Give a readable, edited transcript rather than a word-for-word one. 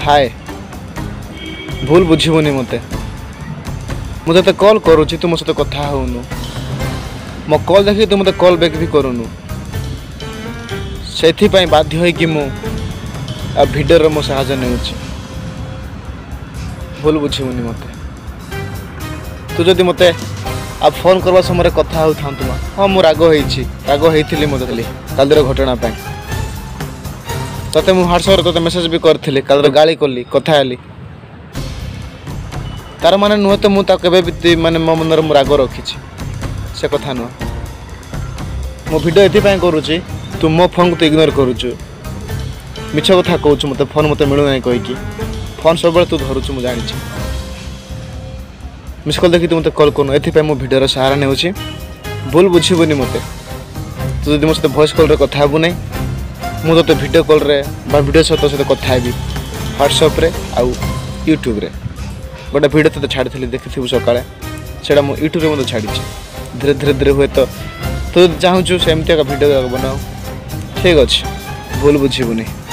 हाय भूल बुझीबुनि मते मुझे तो कॉल करुच्ची तू मो सहित कथा होनु मो कॉल देखी तू मते कॉल बैक भी करूनु से बाध्य होइकि मु आ भिडियो मो साहाଯ୍ୟ नेउची भूल बुझीबुनि मते तू जदि मते आ फोन करवा समय कथा हो था हाँ मु राग होती मत काल घटना ते मुझे ह्वाट्सअप ते मेसेज भी करी काल गाली कली कथा हेली तार माने नुह तो मुझे माने मो मन मु राग रखी से कथा नुह मो भिडियो ये करुच्ची तू मो फोन को तो इग्नोर करुचु मिछ कथा कहूँ मत फोन मत मिलूना कहीकि फोन सब तू धरुचु मुझे जानी मिस कॉल देखी तू मत कॉल करनु एथि मो भिडियो सहारा नेउची भूल बुझीबुनि मते तू जदि मो सहित वॉइस कॉल रे कथा हेबु नै मु तो वीडियो कॉल रे बा वीडियो सहित कथा हेबी व्हाट्सएप रे आउ यूट्यूब रे गोटे वीडियो तो छाड़ी देखी सकाଳେ सेटा मु यूट्यूब रे छाड़ी धीरे धीरे धीरे हुए तो तू चाहूँ सेमती वीडियो बनाओ ठीक अच्छे भूल बुझीबुनि।